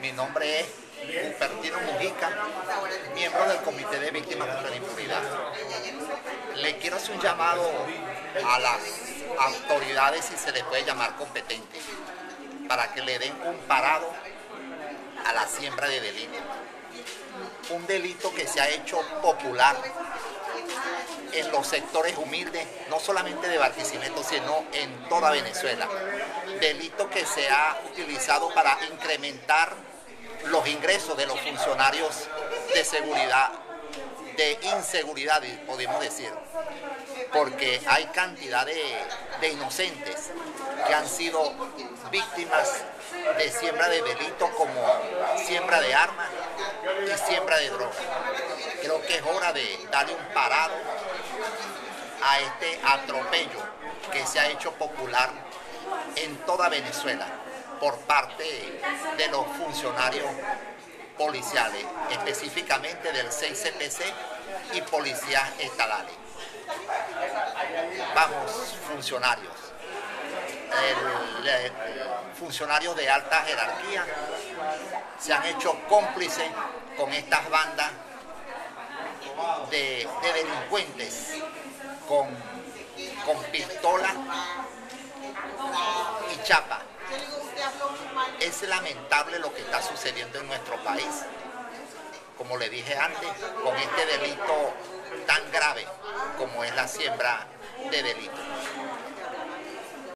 Mi nombre es Cupertino Mujica, miembro del Comité de Víctimas contra la Impunidad. Le quiero hacer un llamado a las autoridades, si se les puede llamar competentes, para que le den un parado a la siembra de delitos. Un delito que se ha hecho popular en los sectores humildes, no solamente de Barquisimeto, sino en toda Venezuela. Delito que se ha utilizado para incrementar los ingresos de los funcionarios de seguridad, de inseguridad, podemos decir, porque hay cantidad de inocentes que han sido víctimas de siembra de delitos como siembra de armas y siembra de drogas. Creo que es hora de darle un parado a este atropello que se ha hecho popular en toda Venezuela por parte de los funcionarios policiales, específicamente del 6CPC y policías estatales. Vamos, funcionarios, funcionarios de alta jerarquía se han hecho cómplices con estas bandas de delincuentes con pistola y chapa. Es lamentable lo que está sucediendo en nuestro país, como le dije antes, con este delito tan grave como es la siembra de delitos.